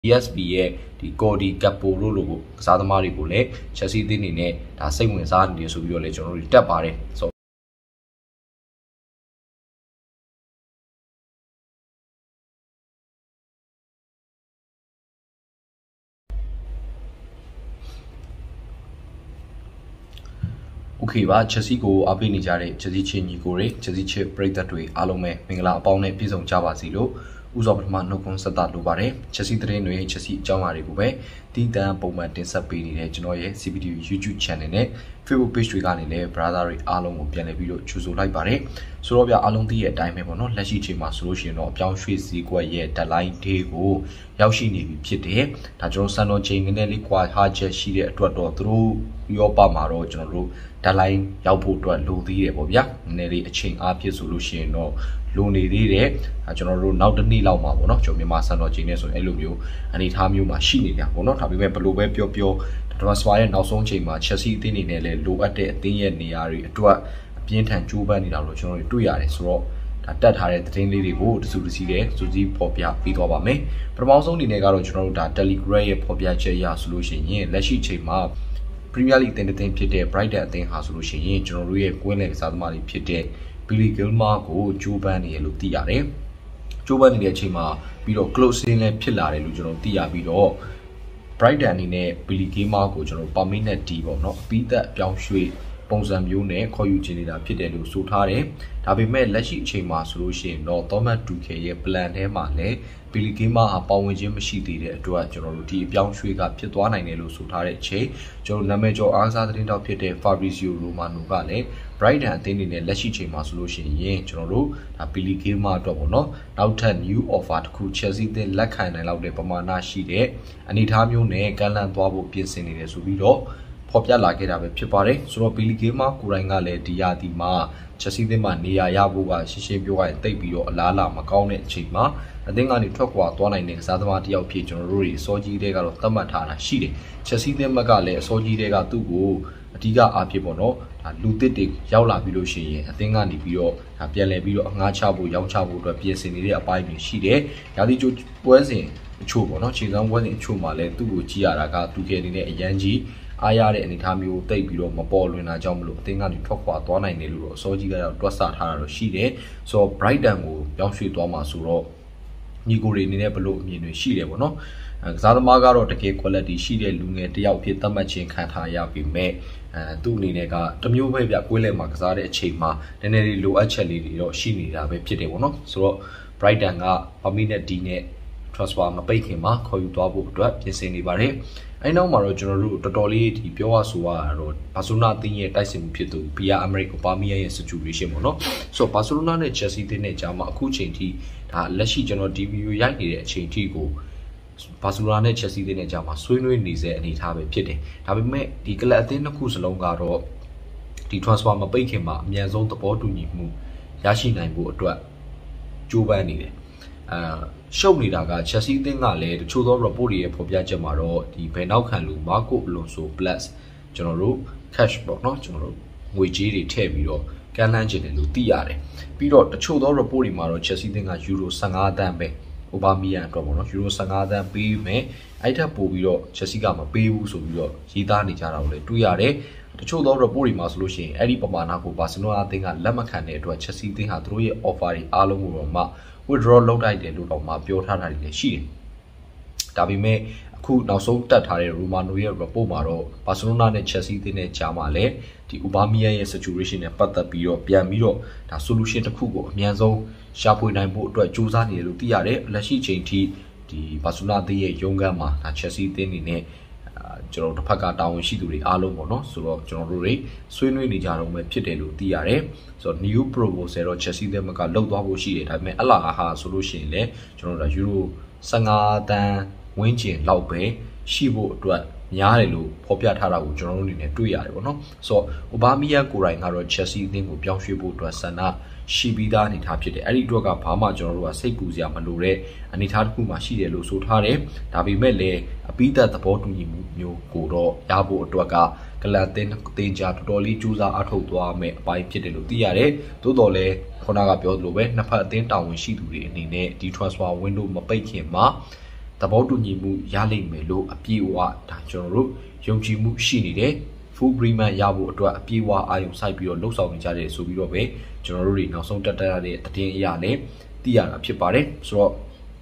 PSV ရဲ့ဒီ Cody Gakpo တို့လိုကစားသမားတွေကိုလည်း Chelsea အသင်းအနေနဲ့ဒါစိတ်ဝင်စားနေတယ်ဆိုပြီးတော့လည်းကျွန်တော်တို့တက်ပါတယ်ဆိုโอเคပါ Chelsea ကိုအားပေးနေကြတဲ့ Chelsea ချစ်ညီကိုတွေ Chelsea ချစ်ပရိသတ်တွေအားလုံးပဲမင်္ဂလာအပေါင်းနဲ့ပြည့်စုံကြပါစေလို့ဥစွာပထမနှုတ်ခွန်းဆက်တာလိုပါတယ် Chelsea သတင်းတွေ Chelsea အကြောင်းအရာတွေကိုပဲတီးတန်းပုံမှန်တင်ဆက်ပေးနေတဲ့ကျွန်တော်ရဲ့ CPTV YouTube Channel နဲ့ Facebook Page တွေကနေလည်း brother တွေအားလုံးကိုပြန်လည်ပြီးတော့ကြိုဆိုလိုက်ပါတယ်ဆိုတော့ဗျအားလုံးသိတဲ့အတိုင်းပဲပေါ့နော်လက်ရှိချိန်မှာဆိုလို့ရှိရင်တော့အပြောင်းရွှေ့စည်းကွက်ရဲ့ deadline day ကိုရောက်ရှိနေပြီဖြစ်တယ်ဒါကျွန်တော်စံတော်ချိန်နဲ့လေးကွာဟာချက်ရှိတဲ့အတွက်တော့သူတို့ရောပါမှာတော့ကျွန်တော်တို့ deadline ရောက်ဖို့အတွက်လိုသေးတယ်ပေါ့ဗျာနည်းနည်းလေးအချိန်အားဖြင့်ဆိုလို့ရှိရင်တော့လိုနေသေးတယ်ကျွန်တော်တို့နောက်တစ်နေ့လောက်မှာပေါ့နော်ကျွန်တော်မြန်မာစံတော်ချိန်နဲ့ဆိုရင်အဲ့လိုမျိုးအနေထားမျိုးမှာရှိနေကြပေါ့နော်ဒါပေမဲ့ဘယ်လိုပဲပြော transfer ရဲ့နောက်ဆုံးချိန်မှာ Chelsea အသင်းအနေနဲ့လည်းလိုအပ်တဲ့အသင်းရဲ့နေရာတွေအတွက်အပြင်းထန်ကြိုးပမ်းနေတာလို့ကျွန်တော်တို့တွေ့ရတယ်ဆိုတော့ဒါတက်ထားတဲ့သတင်းလေးတွေကိုတစုတစည်းနဲ့စူးစီးပေါ်ပြပေးသွားပါမယ်ပထမဆုံးအနေနဲ့ကတော့ကျွန်တော်တို့ဒါ Telegram ရဲ့ပေါ်ပြချက်အရဆိုလို့ရှိရင်လက်ရှိချိန်မှာ Premier League အသင်းဖြစ်တဲ့ Brighton အသင်းဟာဆိုလို့ရှိရင်ကျွန်တော်တို့ရဲ့ကွင်းလယ်ကစားသမားတွေဖြစ်တဲ့ Billy Gilmour ကိုကြိုးပမ်းနေရလို့သိရတယ်ကြိုးပမ်းနေတဲ့အချိန်မှာပြီးတော့ closing လည်းဖြစ်လာတယ်လို့ကျွန်တော်သိရပြီးတော့ Brighton အနေနဲ့ Billy Gilmour ကိုကျွန်တော် permanent D ပေါ့နော်အပြီးသက်ပြောင်းရွှေ့ပုံစံမျိုးနဲ့ခေါ်ယူချင်နေတာဖြစ်တယ်လို့ဆိုထားတယ်ဒါပေမဲ့လက်ရှိအချိန်မှာဆိုလို့ရှိရင်တော့ Thomas Tuchel ရဲ့ plan ထဲမှာလည်း Billy Gilmour ဟာပါဝင်ခြင်းမရှိသေးတဲ့အတွက်ကျွန်တော်တို့ဒီအပြောင်းရွှေ့ကဖြစ်သွားနိုင်တယ်လို့ဆိုထားတဲ့အချိန်ကျွန်တော်နာမည်ကျော်အားကစားသတင်းတောက်ဖြစ်တဲ့ Fabrizio Romano ကလည်း Brighton အသင်းအနေနဲ့လက်ရှိချိန်မှာဆိုလို့ရှိရင်ကျွန်တော်တို့ဒါ Billy Gilmour အတွက်ပေါ့နော်နောက်ထပ် new offer တစ်ခု Chelsea အသင်းလက်ခံနိုင်လောက်တဲ့ပမာဏရှိတဲ့အနေအထားမျိုးနဲ့ကမ်းလှမ်းသွားဖို့ပြင်ဆင်နေတယ်ဆိုပြီးတော့ဖော်ပြလာခဲ့တာပဲဖြစ်ပါတယ်ဆိုတော့ Billy Gilmour ကိုယ်တိုင်ကလည်းဒီရာသီမှာ Chelsea အသင်းမှာနေရာရဖို့ကရှင်းရှင်းပြောရရင်တိတ်ပြီးတော့အလားအလာမကောင်းတဲ့အချိန်မှာအသင်းကနေထွက်ခွာသွားနိုင်တဲ့ကစားသမားတစ်ယောက်ဖြစ်ကျွန်တော်တို့တွေအစောကြီးတွေကတော့သတ်မှတ်ထားတာရှိတယ် Chelsea အသင်းဘက်ကလည်းအစောကြီးတွေကသူ့ကိုအဓိကအားဖြင့်ပေါ့နော်ဒါလူသစ်တွေရောက်လာပြီးလို့ရှိရင်အသင်းကနေပြီးတော့ပြန်လည်ပြီးတော့အငှားချဖို့ရောင်းချဖို့အတွက်ပြင်ဆင်နေတဲ့အပိုင်းတွေရှိတယ်ရာသီကျိုးပွဲစဉ်အချို့ပေါ့နော်ခြေစမ်းပွဲစဉ်အချို့မှာလည်းသူ့ကိုကြည့်ရတာကသူကအနေနဲ့အရန်ကြီးအားရတဲ့အနေအထားမျိုးတိတ်ပြီးတော့မပေါ်လွင်တာကြောင့်မလို့အသင်းကနေထွက်ခွာသွားနိုင်တယ်လို့တော့အစောကြီးကတော့တွက်ဆထားတာတော့ရှိတယ်ဆိုတော့ Brighton ကိုပြောင်းရွှေ့သွားမှာဆိုတော့ညီကိုတွေအနေနဲ့ဘလို့အမြင်တွေရှိတယ်ပေါ့နော်ကစားသမားကတော့တကယ် quality ရှိတဲ့လူငယ်တစ်ယောက်ဖြစ်သတ်မှတ်ခြင်းခံထားရပြီမဲ့သူ့အနေနဲ့ကတမျိုးပဲပြကွင်းလယ်မှာကစားတဲ့အချိန်မှာနည်းနည်းလေးလိုအပ်ချက်လေးတွေတော့ရှိနေတာပဲဖြစ်တယ်ပေါ့နော်ဆိုတော့ Brighton က permanent D နဲ့ transfer မပိတ်ခင်မှာခေါ်ယူသွားဖို့အတွက်ပြင်ဆင်နေပါတယ်အဲ့နောက်မှာတော့ကျွန်တော်တို့တော်တော်လေးဒီပြောရဆိုရတော့ဘာစီလိုနာအသင်းရဲ့တိုက်စစ်မှုဖြစ်သူ Pierre-Emerick Aubameyang ရဲ့ situation ပေါ့နော်ဆိုတော့ဘာစီလိုနာနဲ့ Chelsea အသင်းနဲ့ကြားမှာအခုချိန်ထိဒါလက်ရှိကျွန်တော် DVU ရိုက်နေတဲ့အချိန်ထိကိုဘာစီလိုနာနဲ့ Chelsea အသင်းနဲ့ကြားမှာဆွေးနွေးနေစေအနေထားပဲဖြစ်တယ်ဒါပေမဲ့ဒီကလပ်အသင်းနှစ်ခုစလုံးကတော့ဒီ transfer မပိတ်ခင်မှာအမြန်ဆုံးသဘောတူညီမှုရရှိနိုင်ဖို့အတွက်ကြိုးပမ်းနေတယ်ရှုပ်နေတာက Chelsea အသင်းကလည်းတချို့သော report တွေရဲ့ဖော်ပြချက်မှာတော့ဒီဘယ်နောက်ခံလူ Marco Alonso plus ကျွန်တော်တို့ cash ပေါ့နော်ကျွန်တော်တို့ငွေကြေးတွေထည့်ပြီးတော့ကမ်းလှမ်းခြင်းတယ်လို့သိရတယ်ပြီးတော့တချို့သော report တွေမှာတော့ Chelsea အသင်းက euro 15 သန်းပဲ Aubameyang အတွက်ပေါ့နော် euro 15 သန်းပေးမယ်အဲ့ထက်ပိုပြီးတော့ Chelsea ကမပေးဘူးဆိုပြီးတော့ရေးသားနေကြတာကိုလည်းတွေ့ရတယ်တချို့သော report တွေမှာဆိုလို့ရှိရင်အဲ့ဒီပမာဏကိုဘာစီလိုနာအသင်းကလက်မခံတဲ့အတွက် Chelsea အသင်းဟာသူတို့ရဲ့ offer တွေအားလုံးကိုတော့မှ withdraw လုပ်လိုက်တယ်လို့တော့မှပြောထားတာတွေလည်းရှိတယ်ဒါပေမဲ့အခုနောက်ဆုံးတက်ထားတဲ့ Romano ရဲ့ report မှာတော့ Barcelona နဲ့ Chelsea အသင်းနဲ့ကြားမှာလည်းဒီ Aubameyang ရဲ့ situation နဲ့ပတ်သက်ပြီးတော့ပြန်ပြီးတော့ဒါ solution တစ်ခုကိုအမြန်ဆုံးရှာဖွေနိုင်ဖို့အတွက်စူးစမ်းနေတယ်လို့သိရတယ်လက်ရှိချိန်ထိဒီ Barcelona အသင်းရဲ့ရုံးခန်းမှာဒါ Chelsea အသင်းအနေနဲ့ကျွန်တော်တို့တစ်ဖက်ကတာဝန်ရှိသူတွေအားလုံးပေါ့နော်ဆိုတော့ကျွန်တော်တို့တွေဆွေးနွေးနေကြတော့မှဖြစ်တယ်လို့သိရတယ်ဆိုတော့ new proposal တော့ Chelsea အသင်းကလောက်သွားဖို့ရှိတယ်ဒါပေမဲ့အလားဟာဆိုလို့ရှိရင်လည်းကျွန်တော်တို့ euro 15 သန်းဝန်းကျင်လောက်ပဲရှိဖို့အတွက်များတယ်လို့ဖော်ပြထားတာကိုကျွန်တော်တို့အနေနဲ့တွေ့ရတယ်ပေါ့နော်ဆိုတော့ Aubameyang ကိုယ်တိုင်ကတော့ Chelsea အသင်းကိုပြောင်းရွှေ့ဖို့အတွက်ဆန္ဒရှိပြီးသားအနေထားဖြစ်တယ်အဲ့ဒီအတွက်ကဘာမှကျွန်တော်တို့ကစိတ်ပူစရာမလိုတဲ့အနေထားတစ်ခုမှရှိတယ်လို့ဆိုထားတယ်ဒါပေမဲ့လည်းအပိသက်သဘောတူညီမှုမျိုးကိုတော့ရဖို့အတွက်ကကလပ်အသင်းကြားတော်တော်လေးကြိုးစားအထောက်သွားမယ်အပိုင်းဖြစ်တယ်လို့သိရတယ်သို့တော်လည်းခုနကပြောသလိုပဲနှစ်ဖက်အသင်းတာဝန်ရှိသူတွေအနေနဲ့ဒီ transfer window မပိတ်ခင်မှာ the Bodu Nimu Yali Melo, a Piwa, Tanjoro, Yonjimu Shini, Full Grima Yabu, to a Piwa, Ion Saipio, Losa Jade, Subirobe, Generally, no some Tata, the Yale, Tia Pipare, so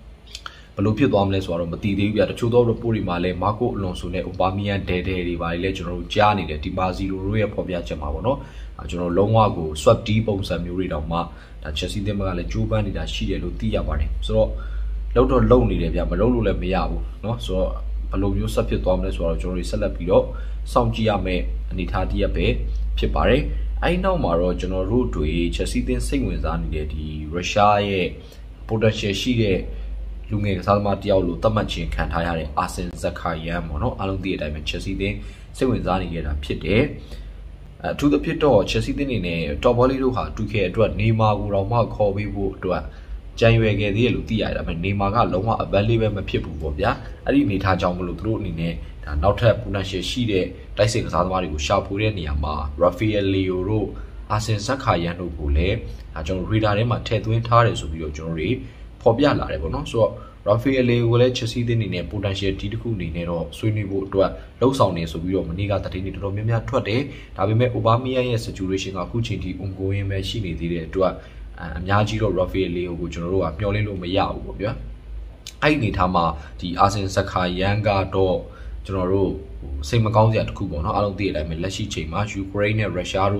Palupio Domless or Matidi, we had a Chudo Puri Male, Marco Lonsune, Obamian, Dede, Vile, General Gianni, the Tibazi, Ruya Povia Chamavono, General Longago, Swap Deep on some Murid of Ma, that Chessi Demagale Jubani, that she Lutia Bari. So, Loto lonely, they have a low level, no? So, Palupio Sapio Domless or Jory Salapio, some Giame, and Itadia Bay, Pipare. I know Maro, General Root to each, Chessi then sing with Andy, Rashaye, Podache. Lunge Salma Diao, Tamachi, can't hire Asen Zakayam, no, along the diamond Chessi day, seven Zani get a pit to the pit or Chessi in a Toboli Luha, 2K, to a Nima, Urama, Kobe, to a January get the Lutia, I mean, Nimaga, Loma, a valley where my people were there. I didn't need Hajamulu through in a not have Punashi Shide, Dicing Salmari, Shapureniama, Raphael Leoro, Asen Zakayano Pule, a John Rida Rema, Tedwin Taris of your jury. Pobia la rebono, so Raphael will let Chessi in a potential Tiku Nero, Swinny to a low soundness of your Maniga that in it Romania today, Tabime Obamia situation of Kuchiti, Ungoing machine to a Yajiro Raphael, which are Piolino Maya. I need Hama, the Asen Sakai Yanga do General, same account at Kubo, no, I don't did. I mean, let's see, Ukraine, Russia,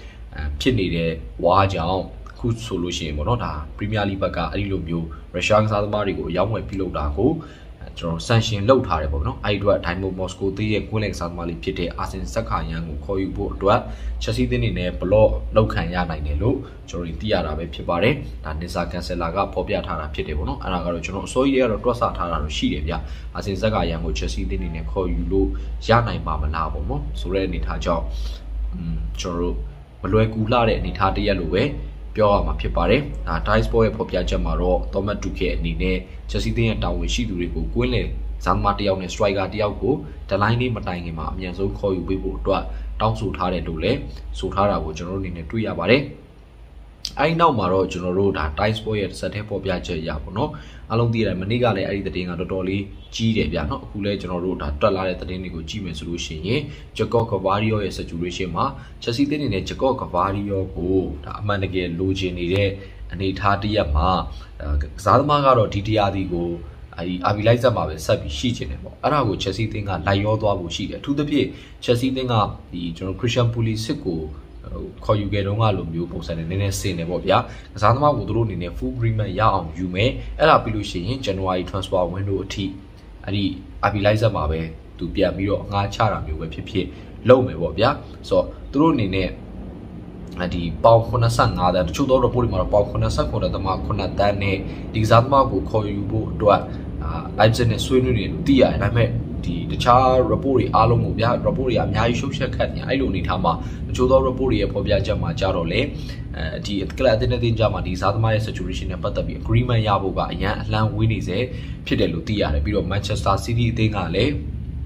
Pinny, Wajao. Good solution, Monota, Premier Libaga, Alilubio, Rashang Salmarigo, Yamwe Pilodago, Sanction low terrible, no? I do a time of Moscow, the equivalent Salmali Pite, as in Sakayang, Koyu Boa, Chassis in a below, low Kanyana Nelo, Jory Tiara Pipare, and Nisa Cancelaga, Popia Tara Pitebono, and I got so year of Rosa Tara Shia, as in Sakayang, Chassis in a Koyu, Jana Mama Nabo, so ready Tajo, Joro, Maloekula, and Itati Yellow. Pure ma pipare, Tais boy Popia Jamaro, Tomat Duke, Nine, Chassi and Town with Shidurico, Quille, San Mateo and Striga Diago, the line Matangima, Yanzo call you people to a town Sutare Dule, Sutara was general in a 2 Yabare. I know Maro General Tais boy at Sate Popia Yabono, along the Maniga, I the thing at the dolly, G. Debiano, who led General Road at Tala at the Denigo G solution, ye, Jacoca Vario a situation ma, Chassi in a Jacoca Vario, go, Managay, Lugin, and it had ma, Salmagaro, TTR go. I realize about Sabi Shijin, and I would Chassi thing at Layodo Bushi to the P. Chassi thing up the General Christian Police Sico. Call you get on alum, you post and then say about ya. Sanma would run in a full green ya on you may, and I believe in January transport window tea. And Abiliza Mabe to be a mirror, Chara, you will be low me wobia. So, thrown in a at the Paukona San, other the Chudor Pulima Paukona Sakura, the Marcona Dane, the Examma will call you to a Ibsen and Swin, dear, and I met. The Char Rapori Alomubia, Rapori, Yai Cat, I don't need Hama, Jodo Rapori, Pobia Jama Jarole, the Gladin Jama, the Sadmaya situation, but the agreement Yabuga, Yan Lan Winnize, Pidelutia, a bit of Manchester City thing, Ale,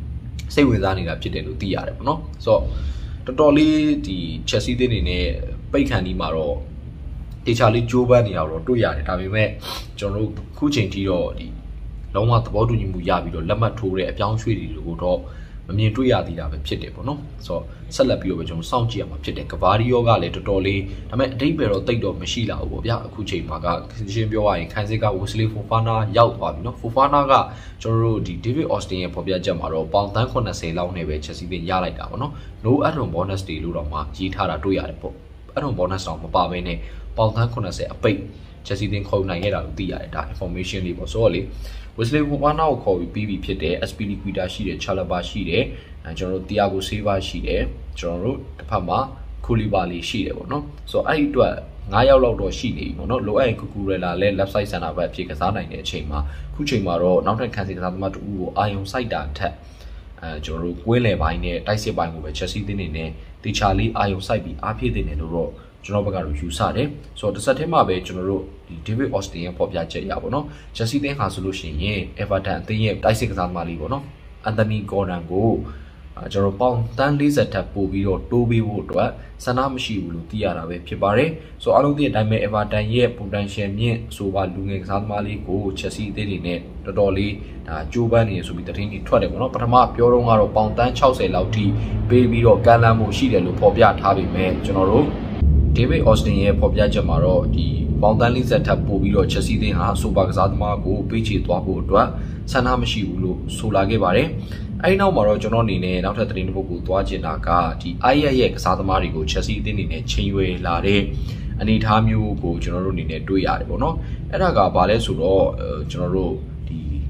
say with Anina Pidelutia, no? So, totally the Chessi in a Bacani Maro, the Charlie Giovanni or 2 yards, having met John Kuchin Tiro. Loma the bottom you yabi or Lama Toure, a young sweetie to go to mean 2 yards of a pitable, so Salapio, John Sanchi, a pit, Cavario, Gale, Dolly, I met David or Tado, Machila, or Yakuche Maga, Kimbioa, Kanzega, Wesley Fufana, Yaupabino, Fufanaga, Joro, the David Austin, Popia Jamaro, Baltancona say Laune, Chessi, Yalai Davono, no atom bonus de Lurama, Gitara 2 yards. I don't bonus on Babene, Baltancona say a pay, Chessi then call Nayera, the information it was solely. Wesley one now call BB Pite, SPD Quida Shide, Chalaba Shide, and General Tiago Silva Shide, General Pama, Kulibali Shide, no? So I do a Naya Lodo Shide, no, Loa Kukurella, left side and a web Chicasana in a chamber, Kuchimaro, not a Kansas to Ion side that tap. General Gwele by ne, Dice by Move, Chessi Dine, the Charlie Ion side be appeared in the row. General Usade, so the Satema General, the David Austin Popia Yabono, Chassi then has solution ye, Everton, the Dice Maligono, Anthony Gordon go, ကျွန်တော်ပေါင်တန်း40ထပ်ပို့ပြီးတော့တိုးပေးဖို့အတွက်ဆန္ဒမရှိဘူးလို့သိရတာပဲဖြစ်ပါတယ်ဆိုတော့အားလုံးသိတဲ့အတိုင်းပဲ Everton ရဲ့ potential မြင့်ဆိုပါလူငယ်ကစားသမားလေးကို Chelsea အသင်းတွေနဲ့တော်တော်လေးဒါကြိုးပမ်းနေရဆိုပြီးသတင်းတွေထွက်တယ်ပေါ့နော်ပထမပြောတော့ကတော့ပေါင်တန်း60လောက်ထိပေးပြီးတော့ကန်လန်းမှုရှိတယ်လို့ဖော်ပြထားပေမဲ့ကျွန်တော်တို့ David Austin ရဲ့ဖော်ပြချက်မှာတော့ဒီပေါင်တန်း40ထပ်ပို့ပြီးတော့ Chelsea အသင်းဟာဆိုပါကစားသမားကိုပေးချေသွားဖို့အတွက်ဆန္ဒမရှိဘူးလို့ဆိုလာခဲ့ပါတယ်အဲ့နောက်မှာတော့ကျွန်တော်အနေနဲ့နောက်ထပ်သတင်းတစ်ပုဒ်ကိုသွားချင်တာကဒီ IS ရဲ့ကစားသမားတွေကို Chelsea အသင်းအနေနဲ့ချိန်ရွယ်လာတဲ့အနေအထားမျိုးကိုကျွန်တော်တို့အနေနဲ့တွေ့ရတယ်ပေါ့နော်အဲ့ဒါကဘာလဲဆိုတော့ကျွန်တော်တို့ဒီ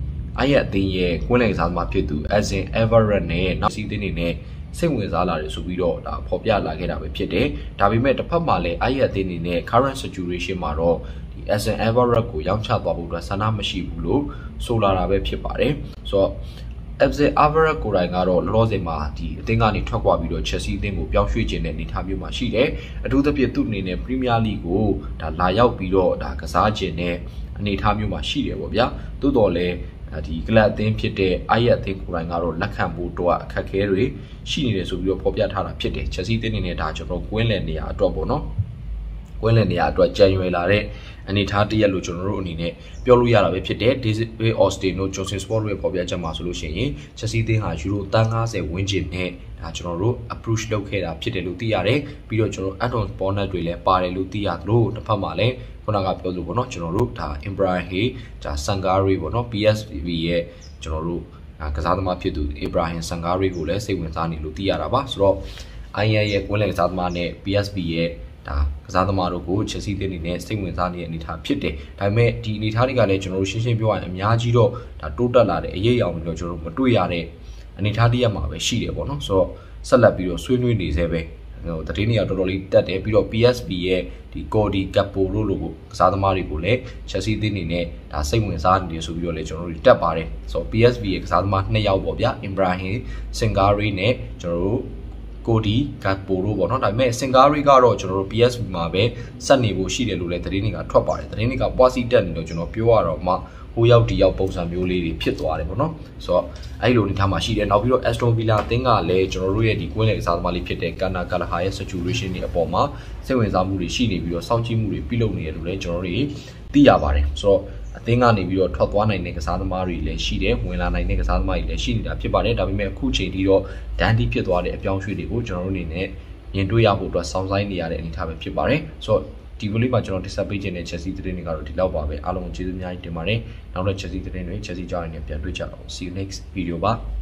IS အသင်းရဲ့ကွင်းလယ်ကစားသမားဖြစ်သူ Edson Everett နဲ့နောက် Chelsea အသင်းအနေနဲ့စိတ်ဝင်စားလာတယ်ဆိုပြီးတော့ဒါဖော်ပြလာခဲ့တာပဲဖြစ်တယ်ဒါပေမဲ့တစ်ဖက်မှာလည်း IS အသင်းအနေနဲ့ current situation မှာတော့ဒီ Edson Everett ကိုရောင်းချသွားဖို့အတွက်ဆန္ဒမရှိဘူးလို့ဆိုလာတာပဲဖြစ်ပါတယ်ဆိုတော့ Edson Everett ကိုယ်တိုင်ကတော့လောလောဆယ်မှာဒီအသင်းကနေထွက်ခွာပြီးတော့ Chelsea အသင်းကိုပြောင်းရွှေ့ခြင်းတဲ့အနေအထားမျိုးမှာရှိတယ်အထူးသဖြင့်သူ့အနေနဲ့ Premier League ကိုဒါလာရောက်ပြီးတော့ဒါကစားခြင်းတဲ့အနေအထားမျိုးမှာရှိတယ်ပေါ့ဗျာသို့တော်လည်းဒီကလပ်အသင်းဖြစ်တဲ့ IS အသင်းကိုယ်တိုင်ကတော့လက်ခံဖို့တော့အခက်အခဲတွေရှိနေတယ်ဆိုပြီးတော့ဖော်ပြထားတာဖြစ်တယ် Chelsea အသင်းအနေနဲ့ဒါကျွန်တော်ကွင်းလည်နေရာအတွက်ပေါ့နော်ကွင်းလည်နေရာအတွက်ကြံရွယ်လာတဲ့အနေထားတရက်လို့ကျွန်တော်တို့အနေနဲ့ပြောလို့ရတာပဲဖြစ်တယ် David Austin တို့ Johnson Sport ရဲ့ဖော်ပြချက်မှာဆိုလို့ရှိရင် Chelsea အသင်းဟာယူရို150ဝန်းကျင်နဲ့ဒါကျွန်တော်တို့ approach လုပ်ခဲ့တာဖြစ်တယ်လို့သိရတယ်ပြီးတော့ကျွန်တော် add-on bonus တွေလည်းပါတယ်လို့သိရသလိုတစ်ဖက်မှာလည်းခုနကပြောလို့ပေါ့နော်ကျွန်တော်တို့ဒါ Ibrahim ဒါ Sangare ပေါ့နော် PSV ရဲ့ကျွန်တော်တို့ကစားသမားဖြစ်သူ Ibrahim Sangare ကိုလည်းစိတ်ဝင်စားနေလို့သိရတာပါဆိုတော့ IS ရဲ့ကွင်းလယ်ကစားသမားနဲ့ PSV ရဲ့ဒါကစားသမားတို့ကို Chelsea အသင်းအနေနဲ့စိတ်ဝင်စားနေတဲ့အနေအထားဖြစ်တယ်ဒါပေမဲ့ဒီအနေအထားတွေကလည်းကျွန်တော်တို့ရှင်းရှင်းပြောရရင်အများကြီးတော့ဒါတိုးတက်လာတဲ့အရေးအယောင်တွေတော့ကျွန်တော်တို့မတွေ့ရတဲ့အနေအထားတရက်မှာပဲရှိတယ်ပေါ့နော်ဆိုတော့ဆက်လက်ပြီးတော့ဆွေးနွေးနေသေးပဲသတင်းတွေကတော်တော်လေးတက်တယ်ပြီးတော့ PSV ရဲ့ဒီ Cody Gakpo တို့လိုကစားသမားတွေကိုလည်း Chelsea အသင်းအနေနဲ့ဒါစိတ်ဝင်စားနေတယ်ဆိုပြီးတော့လည်းကျွန်တော်တို့တက်ပါတယ်ဆိုတော့ PSV ရဲ့ကစားသမား2ယောက်ပေါ့ဗျာ Ibrahim Sangare နဲ့ကျွန်တော်တို့Cody Gakpo တို့ပေါ့နော်ဒါပေမဲ့ Sangare ကတော့ကျွန်တော်တို့ PSV မှာပဲဆက်နေဖို့ရှိတယ်လို့လည်းသတင်းတွေကထွက်ပါတယ်သတင်းတွေကပွားစီတက်နေတော့ကျွန်တော်ပြောရတော့မှဟိုရောက်ဒီရောက်ပုံစံမျိုးလေးတွေဖြစ်သွားတယ်ပေါ့နော်ဆိုတော့အဲ့လိုအနေထားမှာရှိတယ်နောက်ပြီးတော့ Aston Villa အသင်းကလည်းကျွန်တော်တို့ရဲ့ဒီကွင်းလယ်ကစားသမားလေးဖြစ်တဲ့ Kana Gallagher ရဲ့ situation တွေအပေါ်မှာစိတ်ဝင်စားမှုတွေရှိနေပြီးတော့စောင့်ကြည့်မှုတွေပြုလုပ်နေတယ်လို့လည်းကျွန်တော်တို့သိရပါတယ်ဆိုတော့အသင်းကနေပြီးတော့ထွက်သွားနိုင်တဲ့ကစားသမားတွေလည်းရှိတယ်ဝင်လာနိုင်တဲ့ကစားသမားတွေလည်းရှိနေတာဖြစ်ပါတယ်ဒါပေမဲ့အခုချိန်ထိတော့ဒန်ဒီဖြစ်သွားတဲ့အပြောင်းအရွှေ့တွေကိုကျွန်တော်တို့အနေနဲ့မြင်တွေ့ရဖို့အတွက်စောင့်ဆိုင်နေရတဲ့အနေအထားပဲဖြစ်ပါတယ်ဆိုတော့ဒီဗီဒီယိုလေးမှာကျွန်တော်တင်ဆက်ပေးခြင်းတဲ့ Chelsea သတင်းတွေကတော့ဒီလောက်ပါပဲအားလုံးကျေးဇူးအများကြီးတင်ပါတယ်နောက်တော့ Chelsea သတင်းတွေ Chelsea ကြောင်းရင်းနဲ့ပြန်တွေ့ကြအောင် see you next video ပါ